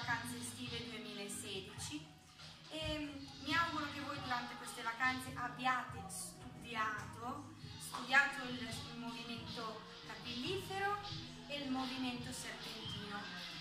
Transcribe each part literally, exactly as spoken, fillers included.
vacanze estive duemilasedici e mi auguro che voi durante queste vacanze abbiate studiato, studiato il, il movimento capillifero e il movimento serpentino.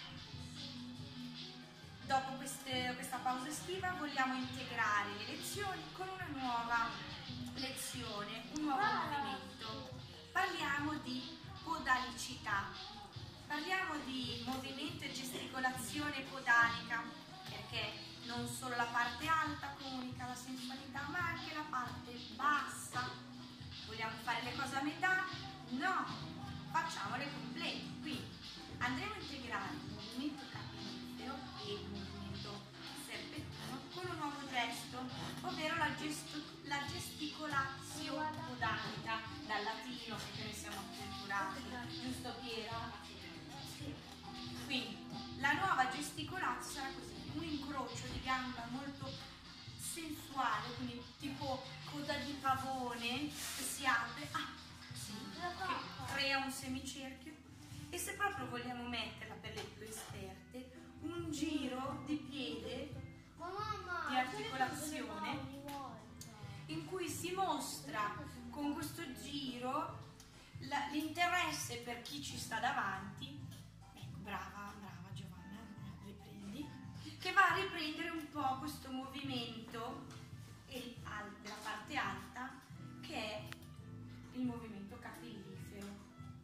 Dopo queste, questa pausa estiva vogliamo integrare le lezioni con una nuova lezione, un nuovo movimento. Parliamo di podalicità, parliamo di movimento e gesticolazione podalica, perché non solo la parte alta comunica la sensualità, ma anche la parte bassa. Vogliamo fare le cose a metà? No, facciamole complete. Quindi andremo a integrare il movimento capillifero e il movimento serpentino con un nuovo gesto, ovvero la, gesto, la gesticolazione podalica, dal latino, perché noi siamo acculturati, giusto Piera? Quindi la nuova gesticolazione sarà così, un incrocio di gamba molto sensuale, quindi tipo coda di pavone che si apre, ah, sì, che crea un semicerchio. E se proprio vogliamo metterla per le più esperte, un giro di piede di articolazione in cui si mostra con questo giro l'interesse per chi ci sta davanti. Ecco, brava, brava Giovanna, riprendi, che va a riprendere un po' questo movimento della parte alta che è il movimento capillifero.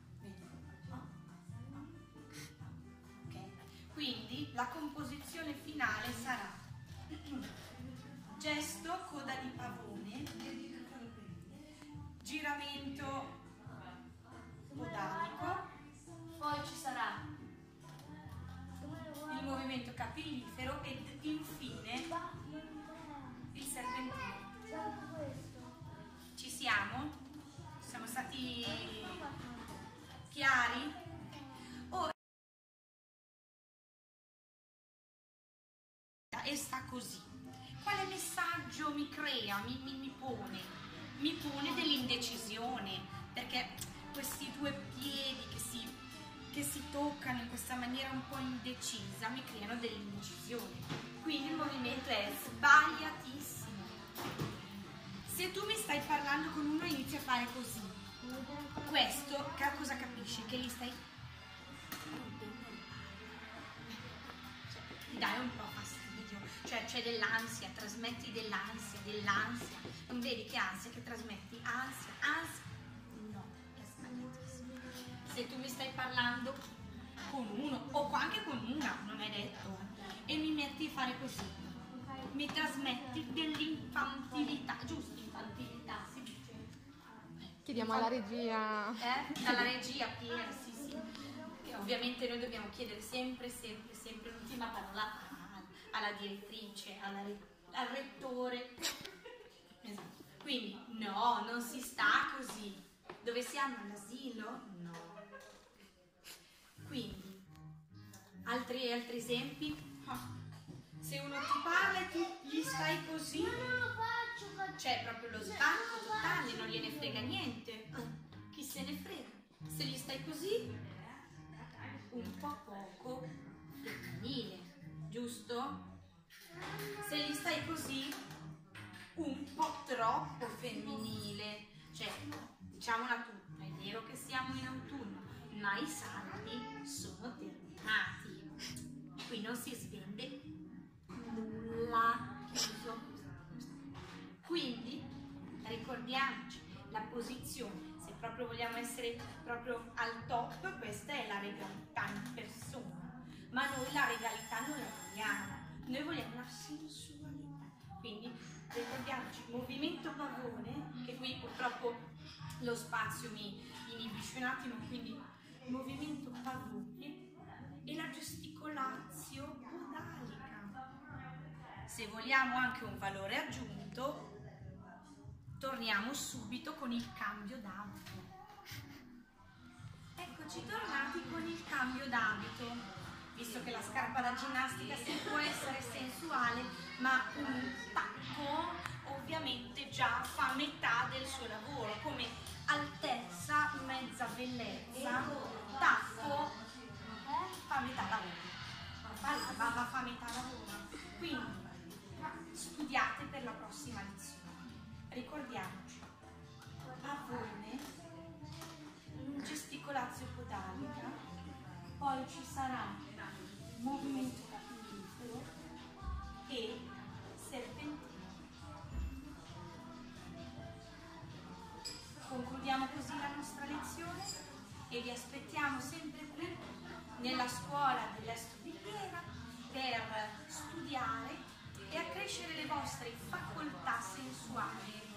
Quindi la composizione finale sarà gesto coda di pavone, giramento podalico, poi ci sarà il movimento capillifero ed infine il serpentino. Ci siamo? Siamo stati chiari? Ora e sta così. Quale messaggio mi crea, mi, mi, mi pone? Mi pone dell'indecisione, perché questi due piedi che si, che si toccano in questa maniera un po' indecisa mi creano dell'indecisione. Quindi il movimento è sbagliatissimo. Se tu mi stai parlando con uno e inizi a fare così, questo cosa capisci? Che gli stai ti dai un po' fastidio, cioè c'è dell'ansia, trasmetti dell'ansia, dell'ansia, non vedi che ansia che trasmetti? Ansia, ansia, no, è sbagliatissimo. Se tu mi stai parlando con uno, o anche con una, non è detto, e mi metti a fare così, mi trasmetti dell'infantilità, giusto? Infantilità, si dice. Chiediamo alla regia. Eh? Dalla regia, Pier, sì, sì. E ovviamente noi dobbiamo chiedere sempre, sempre, sempre l'ultima parola alla direttrice, alla, al rettore. Esatto. Quindi, no, non si sta così. Dove siamo? All'asilo? No. Quindi, altri, altri esempi? Oh. Se uno ti parla e tu gli stai così, c'è proprio lo sbacco totale, non gliene frega niente. Chi se ne frega? Se gli stai così, un po' poco femminile, giusto? Se gli stai così, un po' troppo femminile. Cioè, diciamola tutta, è vero che siamo in autunno, ma i saldi sono terminati. Qui non si svende nulla. Quindi ricordiamoci la posizione, se proprio vogliamo essere proprio al top, questa è la regalità in persona, ma noi la regalità non la vogliamo, noi vogliamo la sensualità. Quindi ricordiamoci movimento pavone, che qui purtroppo lo spazio mi inibisce un attimo, quindi movimento pavone e la gesticolazione podalica. Se vogliamo anche un valore aggiunto, torniamo subito con il cambio d'abito. Eccoci tornati con il cambio d'abito. Visto che la scarpa da ginnastica si può essere sensuale, ma un tacco ovviamente già fa metà del suo lavoro, come altezza, mezza bellezza, tacco fa metà lavoro. Va, va, va, fa a metà lavoro. Quindi studiate per la prossima lezione. Ricordiamoci, pavone, gesticolazio podalica, poi ci sarà movimento capillifero e serpentina. Concludiamo così la nostra lezione e vi aspettiamo sempre qui nella scuola dell'Est di Piera per studiare e accrescere le vostre facoltà sensuali.